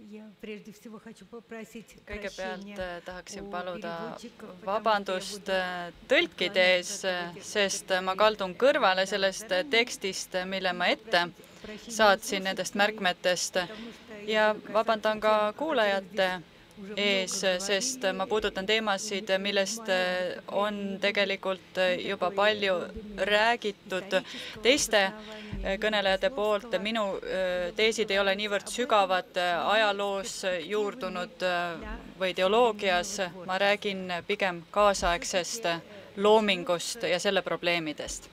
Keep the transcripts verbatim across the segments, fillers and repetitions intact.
Kõigepealt tahaksin paluda vabandust tõlkide ees, sest ma kaldun kõrvale sellest tekstist, mille ma ette saatsin nendest märkmetest ja vabandan ka kuulajate ees, sest ma puudutan teemasid, millest on tegelikult juba palju räägitud teiste kõnelejate poolt. Minu teesid ei ole niivõrd sügavad ajaloos juurdunud või ideoloogias, ma räägin pigem kaasaegsest loomingust ja selle probleemidest.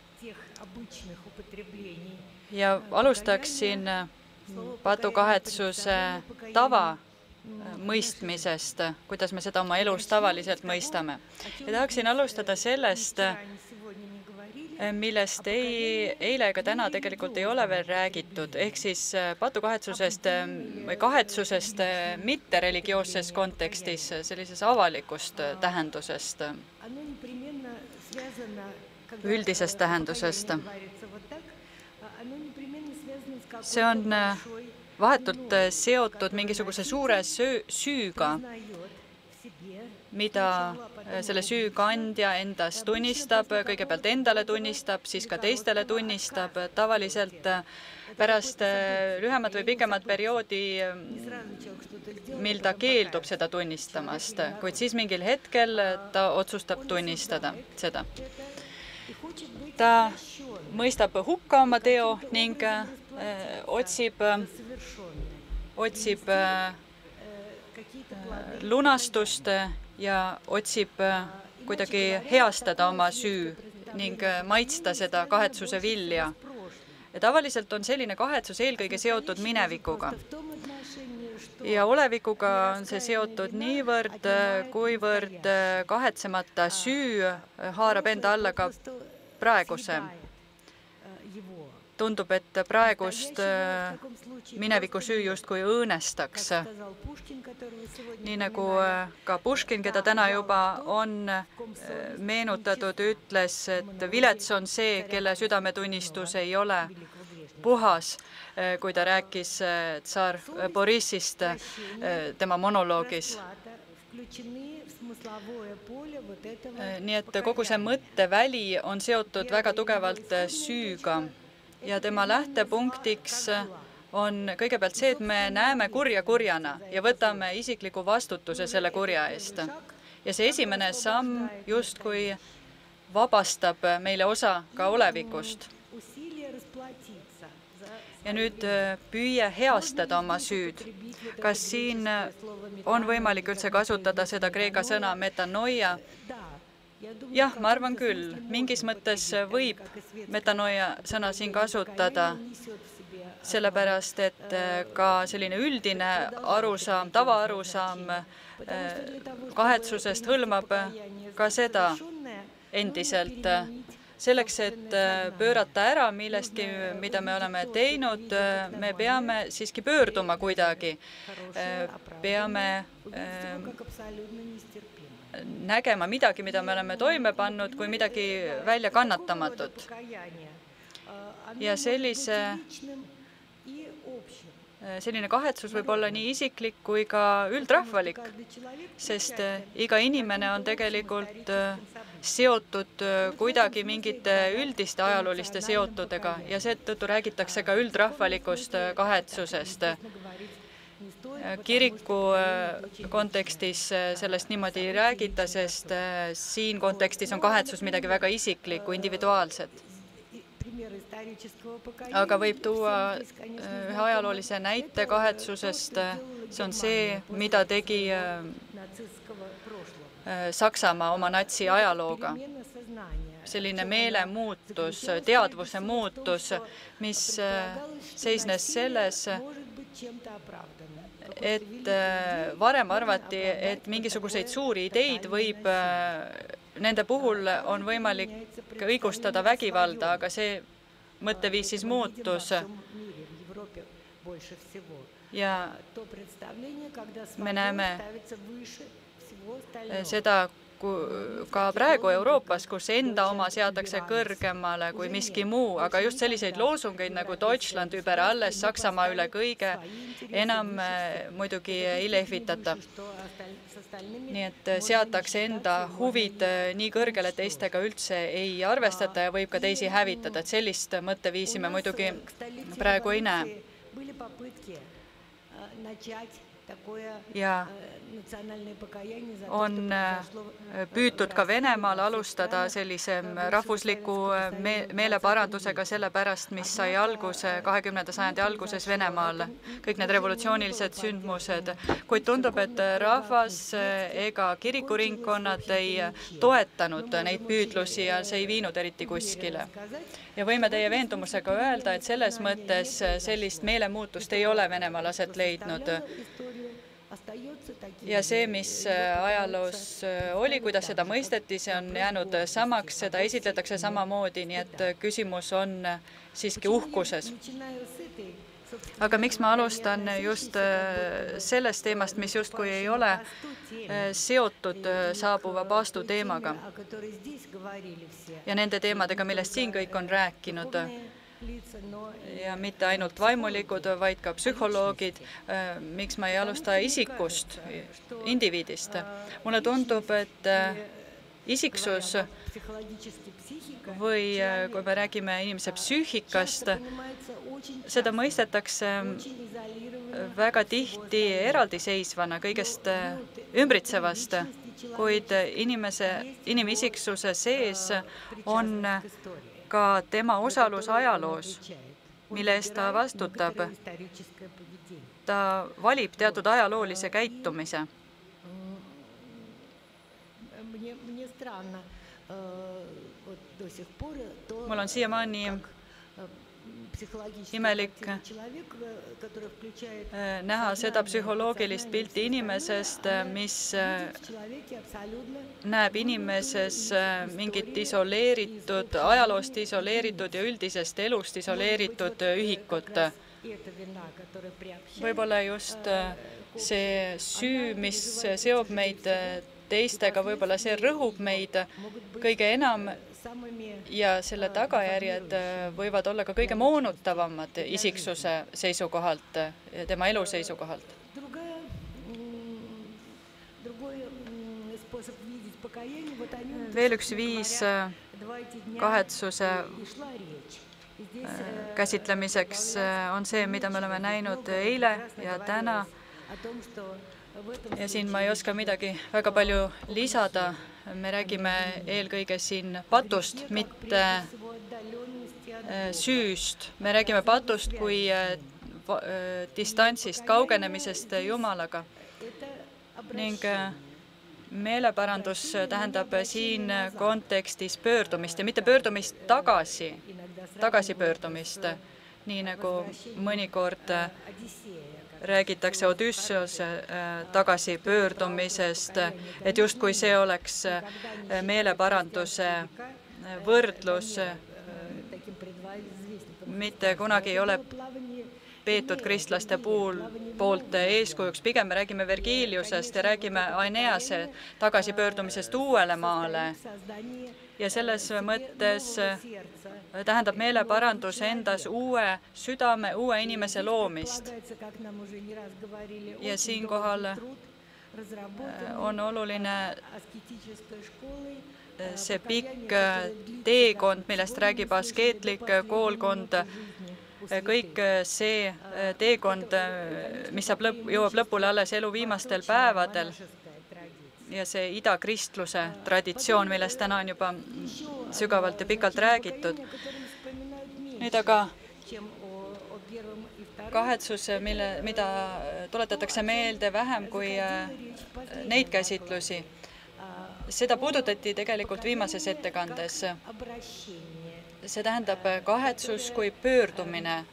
Ja alustaksin patukahetsuse tava mõistmisest, kuidas me seda oma elus tavaliselt mõistame. Ja tahaksin alustada sellest, millest ei, eile ega täna tegelikult ei ole veel räägitud, ehk siis patukahetsusest või kahetsusest mitte religioosses kontekstis, sellises avalikust tähendusest, üldisest tähendusest. See on vahetult seotud mingisuguse suure süüga, mida selle süü kandja endas tunnistab, kõigepealt endale tunnistab, siis ka teistele tunnistab, tavaliselt pärast lühemat või pikemat perioodi, mil ta keeldub seda tunnistamast, kuid siis mingil hetkel ta otsustab tunnistada seda. Ta mõistab hukka oma teo ning otsib, otsib lunastust ja otsib kuidagi heastada oma süü ning maitsta seda kahetsuse vilja. Ja tavaliselt on selline kahetsus eelkõige seotud minevikuga. Ja olevikuga on see seotud niivõrd, kuivõrd kahetsemata süü haarab enda alla ka praeguse. Tundub, et praegust mineviku süü justkui õõnestaks. Nii nagu ka Puškin, keda täna juba on meenutatud, ütles, et vilets on see, kelle südametunnistus ei ole puhas, kui ta rääkis tsaar Borisist tema monoloogis. Nii et kogu see mõtteväli on seotud väga tugevalt süüga. Ja tema lähtepunktiks on kõigepealt see, et me näeme kurja kurjana ja võtame isikliku vastutuse selle kurja eest. Ja see esimene samm justkui vabastab meile osa ka olevikust. Ja nüüd püüe heastada oma süüd. Kas siin on võimalik üldse kasutada seda kreeka sõna metanoia? Jah, ma arvan küll. Mingis mõttes võib metanoia sõna siin kasutada, sellepärast, et ka selline üldine arusaam, tavaarusaam kahetsusest hõlmab ka seda endiselt. Selleks, et pöörata ära millestki, mida me oleme teinud, me peame siiski pöörduma kuidagi. Peame nägema midagi, mida me oleme toime pannud, kui midagi välja kannatamatut. Ja sellise, selline kahetsus võib olla nii isiklik kui ka üldrahvalik, sest iga inimene on tegelikult seotud kuidagi mingite üldiste ajalooliste seotudega ja seetõttu räägitakse ka üldrahvalikust kahetsusest. Kiriku kontekstis sellest niimoodi ei räägita, sest siin kontekstis on kahetsus midagi väga isiklikku, individuaalset. Aga võib tuua ühe ajaloolise näite kahetsusest. See on see, mida tegi Saksamaa oma natsi ajalooga. Selline meelemuutus, teadvuse muutus, mis seisnes selles, et varem arvati, et mingisuguseid suuri ideid võib, nende puhul on võimalik õigustada vägivalda, aga see mõtteviis siis muutus. Ja me näeme seda, ka praegu Euroopas, kus enda oma seatakse kõrgemale kui miski muu, aga just selliseid loosungeid nagu Deutschland über alles, Saksamaa üle kõige, enam muidugi ei lehvitata. Nii et seatakse enda huvid nii kõrgele, et teistega üldse ei arvestata ja võib ka teisi hävitada, et sellist mõtteviisi me muidugi praegu ei näe. Ja on püütud ka Venemaal alustada sellise rahvusliku meeleparandusega sellepärast, mis sai alguse kahekümnenda sajandi alguses Venemaal, kõik need revolutsioonilised sündmused, kuid tundub, et rahvas ega kirikuringkonnad ei toetanud neid püüdlusi ja see ei viinud eriti kuskile. Ja võime teie veendumusega öelda, et selles mõttes sellist meelemuutust ei ole Venemaal aset leidnud. Ja see, mis ajaloos oli, kuidas seda mõisteti, see on jäänud samaks, seda esitletakse samamoodi, nii et küsimus on siiski uhkuses. Aga miks ma alustan just sellest teemast, mis justkui ei ole seotud saabuva paastu teemaga ja nende teemadega, millest siin kõik on rääkinud. Ja mitte ainult vaimulikud, vaid ka psühholoogid. Miks ma ei alusta isikust, indiviidist? Mulle tundub, et isiksus või kui me räägime inimese psüühikast, seda mõistetakse väga tihti eraldiseisvana kõigest ümbritsevast, kuid inimese, inimisiksuse sees on ka tema osalus ajaloos, mille eest ta vastutab. Ta valib teatud ajaloolise käitumise. Mul on siiamaani imelik näha seda psühholoogilist pilti inimesest, mis näeb inimeses mingit isoleeritud, ajaloost isoleeritud ja üldisest elust isoleeritud ühikut. Võib-olla just see süü, mis seob meid teistega, võib-olla see rõhub meid kõige enam ja selle tagajärjed võivad olla ka kõige moonutavamad isiksuse seisukohalt, tema elu seisukohalt. Veel üks viis kahetsuse käsitlemiseks on see, mida me oleme näinud eile ja täna. Ja siin ma ei oska midagi väga palju lisada. Me räägime eelkõige siin patust, mitte süüst. Me räägime patust kui distantsist, kaugenemisest Jumalaga. Ning meeleparandus tähendab siin kontekstis pöördumist ja mitte pöördumist tagasi, tagasipöördumist, nii nagu mõnikord räägitakse Odysseose tagasipöördumisest, et justkui see oleks meeleparanduse võrdlus. Mitte kunagi ei ole peetud kristlaste puhul poolt eeskujuks. Pigem me räägime Vergiliusest ja räägime Aenease tagasipöördumisest uuele maale. Ja selles mõttes tähendab meeleparandus endas uue südame, uue inimese loomist. Ja siinkohal on oluline see pikk teekond, millest räägib askeetlik koolkond, kõik see teekond, mis saab lõp, jõuab lõpule alles elu viimastel päevadel ja see idakristluse traditsioon, millest täna on juba sügavalt ja pikalt räägitud. Nüüd aga kahetsus, mille, mida tuletatakse meelde vähem kui neid käsitlusi. Seda puudutati tegelikult viimases ettekandes. See tähendab kahetsus kui pöördumine.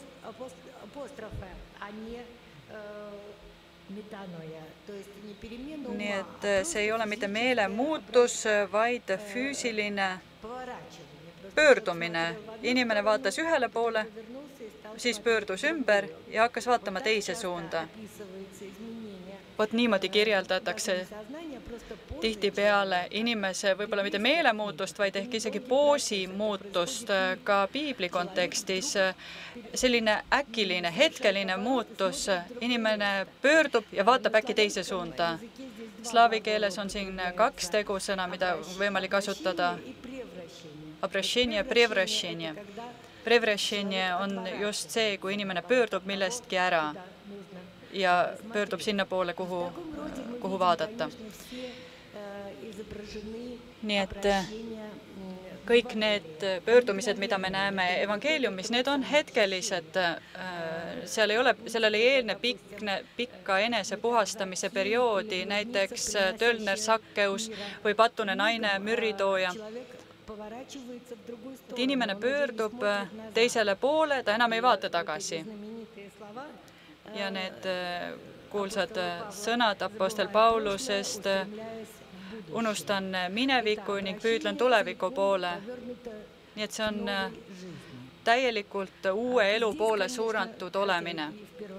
Nii et see ei ole mitte meelemuutus, vaid füüsiline pöördumine. Inimene vaatas ühele poole, siis pöördus ümber ja hakkas vaatama teise suunda. Vot niimoodi kirjeldatakse tihtipeale inimese võib-olla mitte meelemuutust, vaid ehk isegi poosi muutust ka piibli kontekstis. Selline äkiline, hetkeline muutus. Inimene pöördub ja vaatab äkki teise suunda. Slaavi keeles on siin kaks tegusõna, mida võimalik kasutada. Обращение, превращение. Prevrašenje on just see, kui inimene pöördub millestki ära ja pöördub sinna poole, kuhu, kuhu vaadata. Nii et kõik need pöördumised, mida me näeme evangeeliumis, need on hetkelised. Seal ei ole, sellele ei eelne pikne, pikka enese puhastamise perioodi, näiteks Tölner Sakkeus või patune naine, mürritooja. Et inimene pöördub teisele poole, ta enam ei vaata tagasi. Ja need kuulsad sõnad apostel Paulusest, unustan mineviku ning püüdlen tuleviku poole. Nii et see on täielikult uue elu poole suunatud olemine.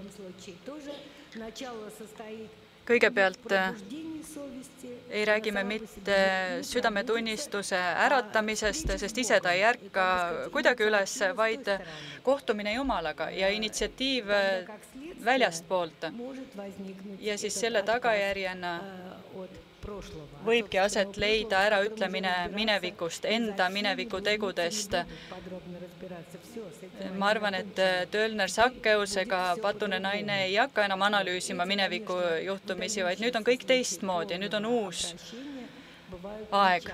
Kõigepealt ei räägi me mitte südametunnistuse äratamisest, sest ise ta ei ärka kuidagi üles, vaid kohtumine Jumalaga ja initsiatiiv väljastpoolt. Ja siis selle tagajärjena võibki aset leida äraütlemine minevikust, enda mineviku tegudest. Ma arvan, et Tölner Sakkeus ega patune naine ei hakka enam analüüsima mineviku juhtumisi, vaid nüüd on kõik teistmoodi, nüüd on uus aeg.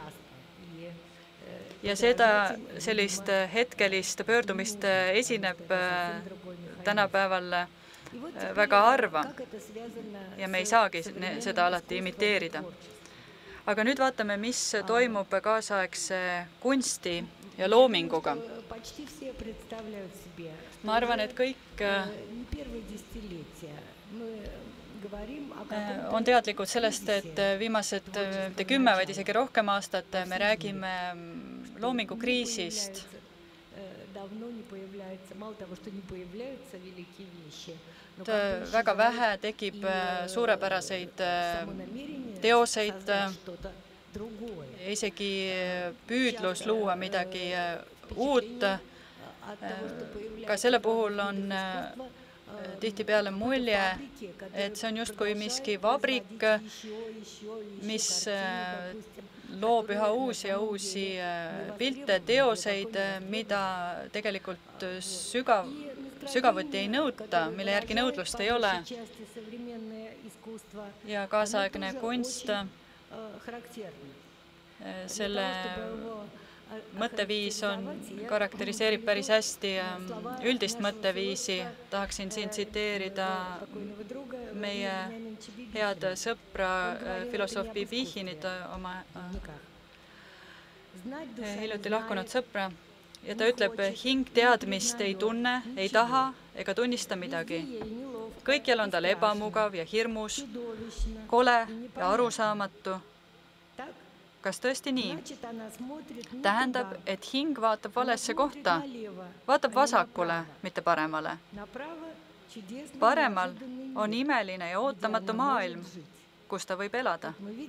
Ja seda sellist hetkelist pöördumist esineb tänapäeval väga harva ja me ei saagi seda alati imiteerida. Aga nüüd vaatame, mis toimub kaasaegse kunsti ja loominguga. Ma arvan, et kõik on teadlikud sellest, et viimased kümme, vaid isegi rohkem aastat me räägime loomingukriisist. Väga vähe tekib suurepäraseid teoseid, isegi püüdlus luua midagi uut. Ka selle puhul on tihtipeale mulje, et see on justkui miski vabrik, mis loob üha uusi ja uusi pilte, teoseid, mida tegelikult sügav, sügavuti ei nõuta, mille järgi nõudlust ei ole. Ja kaasaegne kunst, selle mõtteviis on, karakteriseerib päris hästi üldist mõtteviisi. Tahaksin siin tsiteerida meie head sõpra, filosoof Bibihinit, oma hiljuti lahkunud sõpra. Ja ta ütleb, hing teadmist ei tunne, ei taha ega tunnista midagi. Kõikjal on tal ebamugav ja hirmus, kole ja arusaamatu. Kas tõesti nii? Tähendab, et hing vaatab valesse kohta, vaatab vasakule, mitte paremale. Paremal on imeline ja ootamatu maailm, kus ta võib elada.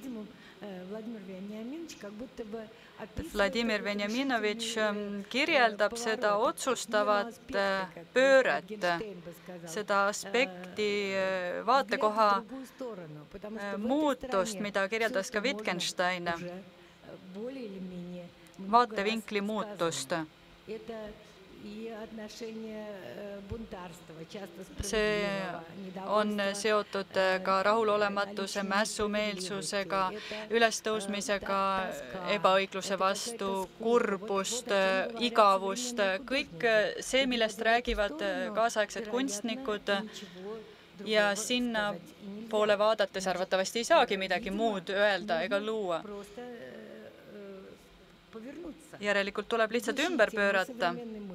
Vladimir Venjaminovitš kirjeldab seda otsustavat pööret, seda aspekti vaatekoha muutust, mida kirjeldas ka Wittgenstein, vaatevinkli muutust. See on seotud ka rahulolematuse, mässumeelsusega, ülestõusmisega, ebaõigluse vastu, kurbust, igavust, kõik see, millest räägivad kaasaegsed kunstnikud. Ja sinna poole vaadates arvatavasti ei saagi midagi muud öelda ega luua. Järelikult tuleb lihtsalt ümber pöörata.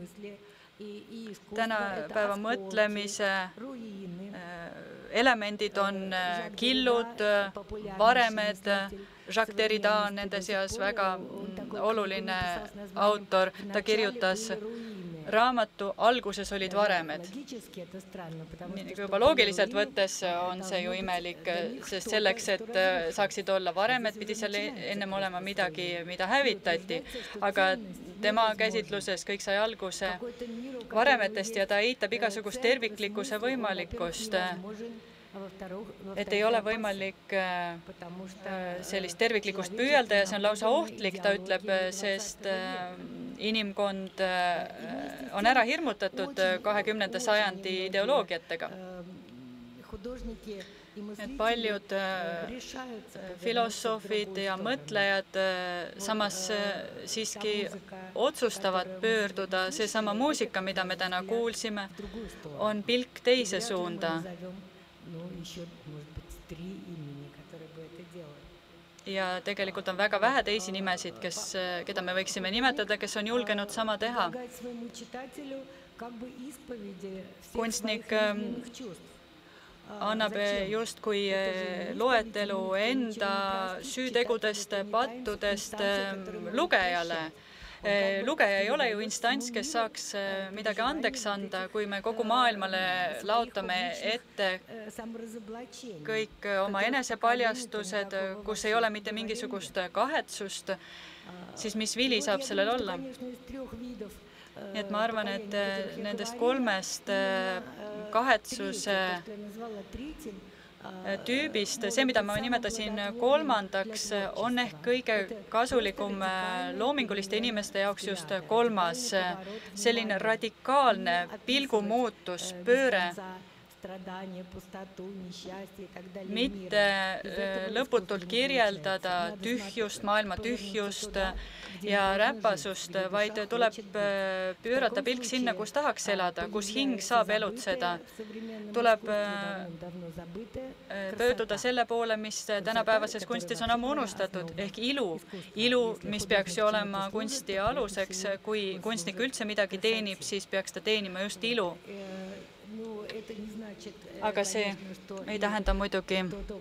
Tänapäeva mõtlemise elemendid on killud, varemed. Jacques Derrida on nende seas väga oluline autor. Ta kirjutas raamatu alguses olid varemed. Juba loogiliselt võttes on see ju imelik, sest selleks, et saaksid olla varemed, pidi seal ennem olema midagi, mida hävitati. Aga tema käsitluses kõik sai alguse varemetest ja ta eitab igasugust terviklikkuse võimalikkust. Et ei ole võimalik sellist terviklikkust püüelda ja see on lausa ohtlik, ta ütleb, sest inimkond on ära hirmutatud kahekümnenda sajandi ideoloogiatega. Et paljud filosoofid ja mõtlejad samas siiski otsustavad pöörduda. Seesama muusika, mida me täna kuulsime, on pilk teise suunda. Ja tegelikult on väga vähe teisi nimesid, kes, keda me võiksime nimetada, kes on julgenud sama teha. Kunstnik annab justkui loetelu enda süütegudest, pattudest lugejale. Lugeja ei ole ju instants, kes saaks midagi andeks anda, kui me kogu maailmale laotame ette kõik oma enesepaljastused, kus ei ole mitte mingisugust kahetsust, siis mis vili saab sellel olla? Nii et ma arvan, et nendest kolmest kahetsuse tüübist, see, mida ma nimetasin kolmandaks, on ehk kõige kasulikum loominguliste inimeste jaoks just kolmas, selline radikaalne pilgumuutus, pööre, mitte lõputult kirjeldada tühjust, maailma tühjust ja räpasust, vaid tuleb pöörata pilk sinna, kus tahaks elada, kus hing saab elutseda. Tuleb pöörduda selle poole, mis tänapäevases kunstis on ammu unustatud, ehk ilu. Ilu, mis peaks ju olema kunsti aluseks, kui kunstnik üldse midagi teenib, siis peaks ta teenima just ilu. Aga see ei tähenda muidugi,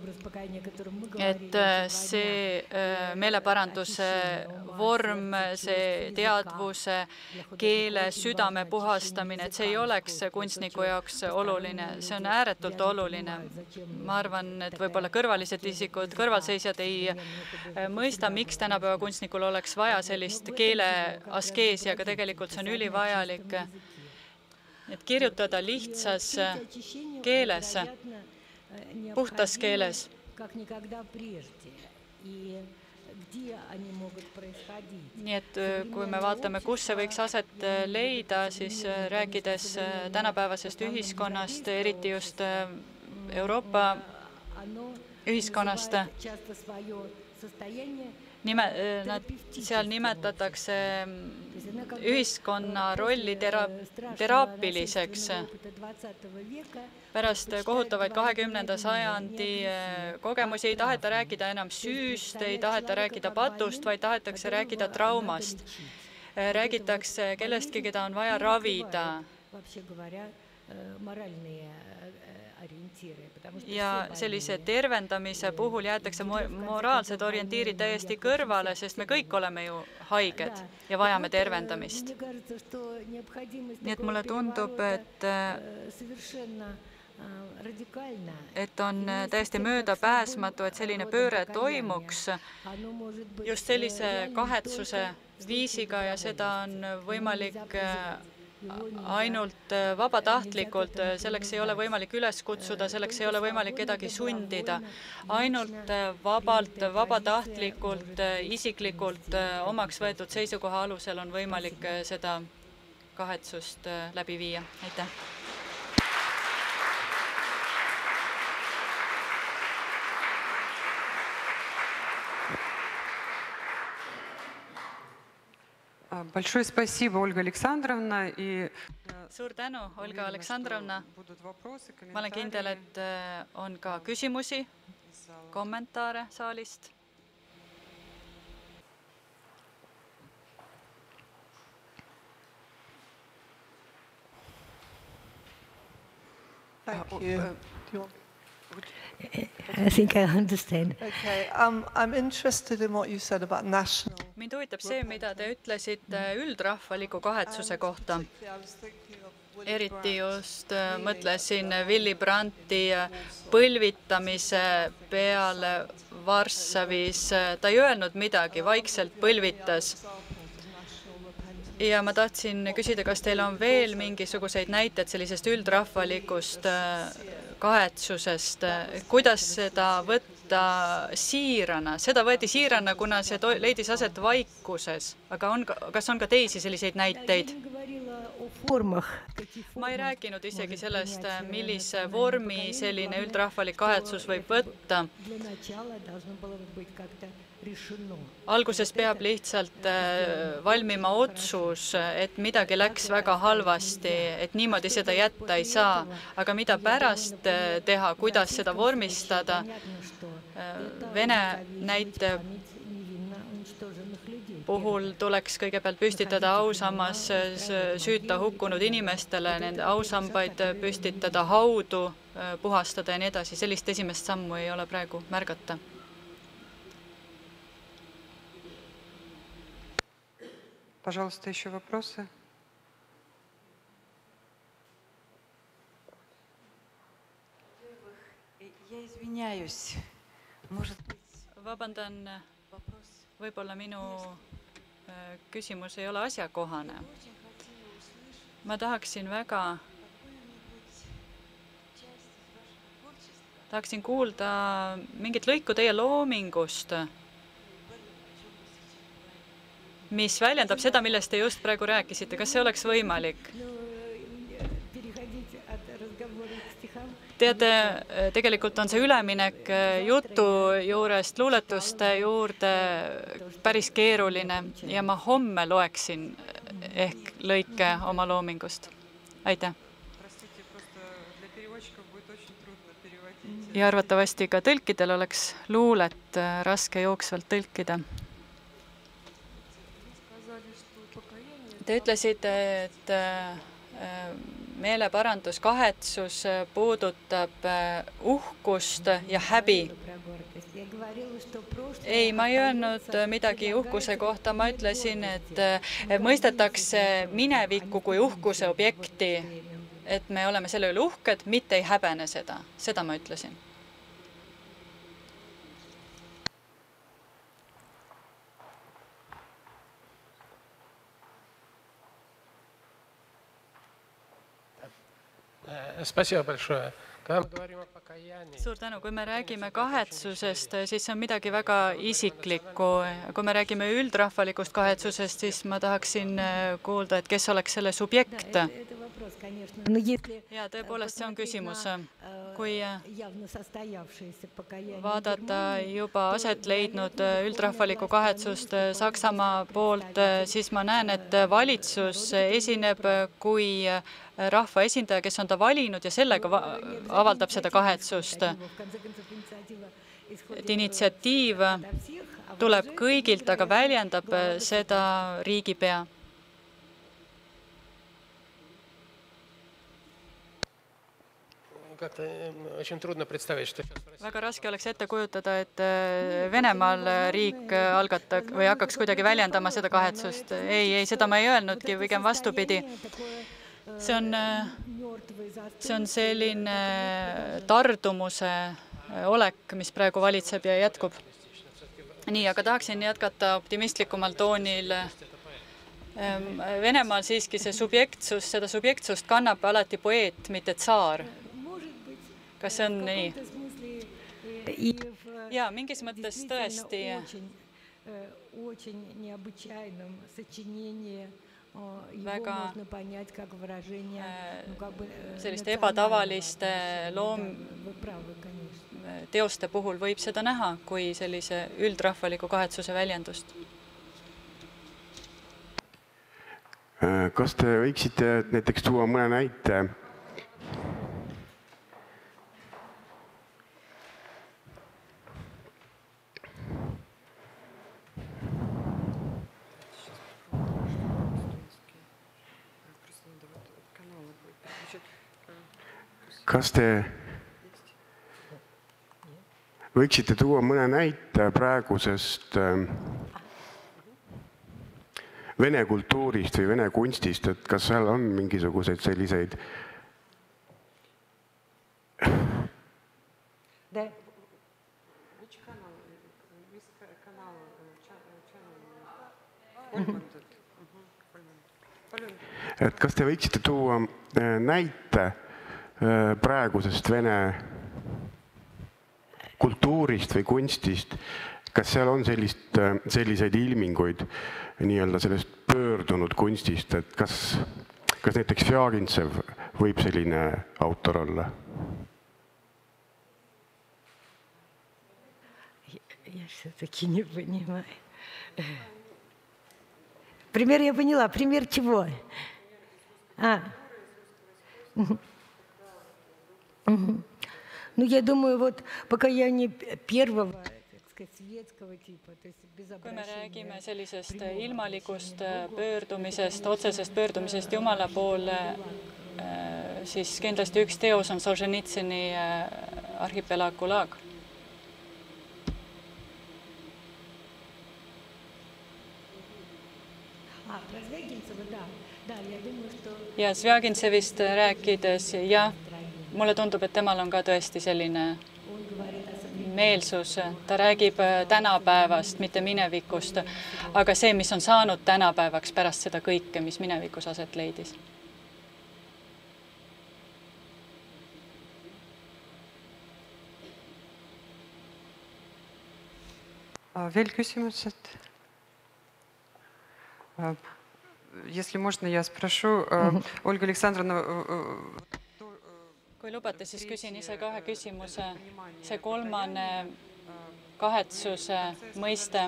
et see meeleparanduse vorm, see teadvuse, keele, südame puhastamine, et see ei oleks kunstniku jaoks oluline. See on ääretult oluline. Ma arvan, et võib-olla kõrvalised isikud, kõrvalseisjad ei mõista, miks tänapäeva kunstnikul oleks vaja sellist keele askeesi, aga tegelikult see on ülivajalik. Et kirjutada lihtsas keeles, puhtas keeles. Nii et kui me vaatame, kus see võiks aset leida, siis rääkides tänapäevasest ühiskonnast, eriti just Euroopa ühiskonnast, Nime, nad, seal nimetatakse ühiskonna rolli tera, teraapiliseks. Pärast kohutavaid kahekümnenda sajandi kogemusi ei taheta rääkida enam süüst, ei taheta rääkida patust, vaid tahetakse rääkida traumast. Räägitakse kellestki, keda on vaja ravida. Ja sellise tervendamise puhul jäetakse moraalsed orientiirid täiesti kõrvale, sest me kõik oleme ju haiged ja vajame tervendamist. Nii et mulle tundub, et, et on täiesti möödapääsmatu, et selline pööre toimuks just sellise kahetsuse viisiga ja seda on võimalik ainult vabatahtlikult, selleks ei ole võimalik üles kutsuda, selleks ei ole võimalik kedagi sundida. Ainult vabalt, vabatahtlikult, isiklikult omaks võetud seisukoha alusel on võimalik seda kahetsust läbi viia. Aitäh! Большое спасибо, Ольга Александровна. И... Suur tänu, Olga Aleksandrovna. Ma olen kindel, et on ka küsimusi, kommentaare saalist. I think I understand. Okay, um, I'm interested in what you said about national. Mind huvitab see, mida te ütlesite üldrahvaliku kahetsuse kohta. Eriti just mõtlesin Willy Brandti põlvitamise peale Varssavis. Ta ei öelnud midagi, vaikselt põlvitas. Ja ma tahtsin küsida, kas teil on veel mingisuguseid näited sellisest üldrahvalikust kahetsusest, kuidas seda võtta siirana. Seda võeti siirana, kuna see leidis aset vaikuses, aga on, kas on ka teisi selliseid näiteid? Ma ei rääkinud isegi sellest, millise vormi selline üldrahvalik kahetsus võib võtta. Alguses peab lihtsalt valmima otsus, et midagi läks väga halvasti, et niimoodi seda jätta ei saa. Aga mida pärast teha, kuidas seda vormistada? Vene näite puhul tuleks kõigepealt püstitada ausammas süüta hukkunud inimestele, nende ausambaid püstitada, haudu puhastada ja nii edasi. Sellist esimest sammu ei ole praegu märgata. Пожалуйста, еще вопросы? Я извиняюсь. Может быть, vabandan, võib-olla minu küsimus ei ole asjakohane. Ma tahaksin väga tahaksin kuulda mingit lõiku teie loomingust, mis väljendab seda, millest te just praegu rääkisite. Kas see oleks võimalik? Teate, tegelikult on see üleminek jutu juurest luuletuste juurde päris keeruline ja ma homme loeksin ehk lõike oma loomingust. Aitäh! Ja arvatavasti ka tõlkidel oleks luulet raske jooksvalt tõlkida. Te ütlesite, et meeleparandus, kahetsus puudutab uhkust ja häbi. Ei, ma ei öelnud midagi uhkuse kohta. Ma ütlesin, et mõistetakse minevikku kui uhkuse objekti, et me oleme selle üle uhked, mitte ei häbene seda. Seda ma ütlesin. Спасибо большое. Suur tänu. Kui me räägime kahetsusest, siis see on midagi väga isiklikku. Kui me räägime üldrahvalikust kahetsusest, siis ma tahaksin kuulda, et kes oleks selle subjekt. Ja tõepoolest see on küsimus. Kui vaadata juba aset leidnud üldrahvalikku kahetsust Saksamaa poolt, siis ma näen, et valitsus esineb kui rahva esindaja, kes on ta valinud ja sellega avaldab seda kahetsust. Et initsiatiiv tuleb kõigilt, aga väljendab seda riigipea. Väga raske oleks ette kujutada, et Venemaal riik algatab või hakkaks kuidagi väljendama seda kahetsust. Ei, ei, seda ma ei öelnudki, pigem vastupidi. See on, see on selline tardumuse olek, mis praegu valitseb ja jätkub. Nii, aga tahaksin jätkata optimistlikumal toonil. Venemaal siiski see subjektsus, seda subjektsust kannab alati poeet, mitte tsaar. Kas see on nii? Jaa, mingis mõttes tõesti väga selliste ebatavaliste loom teoste puhul võib seda näha kui sellise üldrahvaliku kahetsuse väljendust. Kas te võiksite näiteks tuua mõne näite Kas te võiksite tuua mõne näite praegusest vene kultuurist või vene kunstist, et kas seal on mingisuguseid selliseid et kas te võiksite tuua näite praegusest vene kultuurist või kunstist, kas seal on sellist, selliseid ilminguid nii-öelda sellest pöördunud kunstist, et kas, kas näiteks Fjagintsev võib selline autor olla? Я все-таки не понимаю. Пример я поняла. Пример чего? А. Ну, я думаю, вот покаяние первого, так сказать, светского типа, то есть без kui me räägime sellisest ilmalikust pöördumisest, otsesest pöördumisest Jumala poole, siis kindlasti üks teos on Solženitsini Arhipelaag Gulag. Ja Zvjagintsevist rääkides, jah, mulle tundub, et temal on ka tõesti selline meelsus. Ta räägib tänapäevast, mitte minevikust, aga see, mis on saanud tänapäevaks pärast seda kõike, mis minevikus aset leidis. Veel küsimused? Если можно, я спрошу, Ольга Александровна. Kui lubate, siis küsin ise kahe küsimuse. See kolmane kahetsuse mõiste.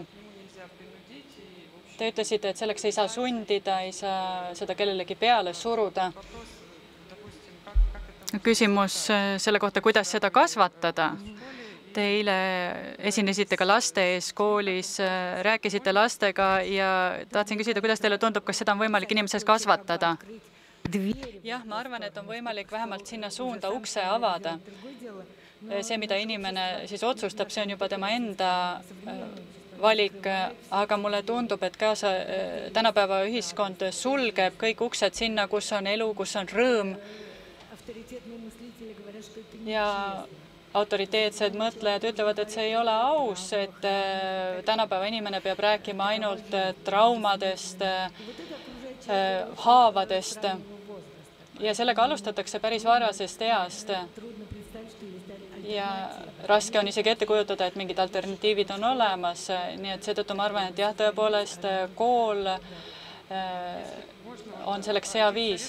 Te ütlesite, et selleks ei saa sundida, ei saa seda kellelegi peale suruda. Küsimus selle kohta, kuidas seda kasvatada. Te eile esinesite ka laste ees koolis, rääkisite lastega ja tahtsin küsida, kuidas teile tundub, kas seda on võimalik inimeses kasvatada? Jah, ma arvan, et on võimalik vähemalt sinna suunda ukse avada. See, mida inimene siis otsustab, see on juba tema enda valik, aga mulle tundub, et kaasa tänapäeva ühiskond sulgeb kõik uksed sinna, kus on elu, kus on rõõm. Ja autoriteetsed mõtlejad ütlevad, et see ei ole aus, et tänapäeva inimene peab rääkima ainult traumadest, haavadest ja sellega alustatakse päris varasest east. Ja raske on isegi ette kujutada, et mingid alternatiivid on olemas, nii et seetõttu ma arvan, et jah, tõepoolest kool on selleks hea viis.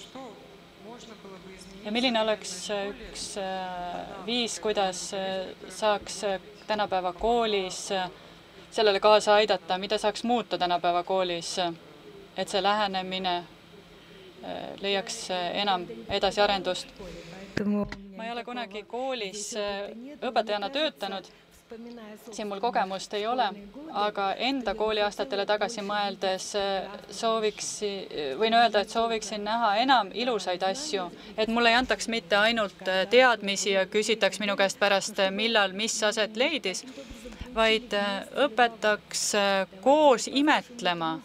Ja milline oleks üks viis, kuidas saaks tänapäeva koolis sellele kaasa aidata, mida saaks muuta tänapäeva koolis, et see lähenemine leiaks enam edasiarendust. Ma ei ole kunagi koolis õpetajana töötanud, siin mul kogemust ei ole, aga enda kooliaastatele tagasi mõeldes sooviks, võin öelda, et sooviksin näha enam ilusaid asju, et mulle ei antaks mitte ainult teadmisi ja küsitaks minu käest pärast, millal, mis aset leidis, vaid õpetaks koos imetlema.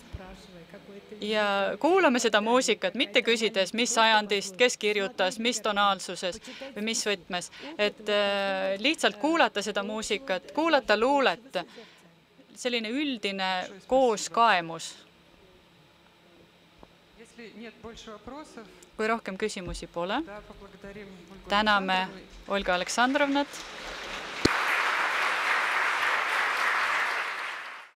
Ja kuulame seda muusikat, mitte küsides, mis sajandist, kes kirjutas, mis tonaalsuses või mis võtmes. Et lihtsalt kuulata seda muusikat, kuulata luulet, selline üldine kooskaemus. Kui rohkem küsimusi pole, täname Olga Aleksandrovnat.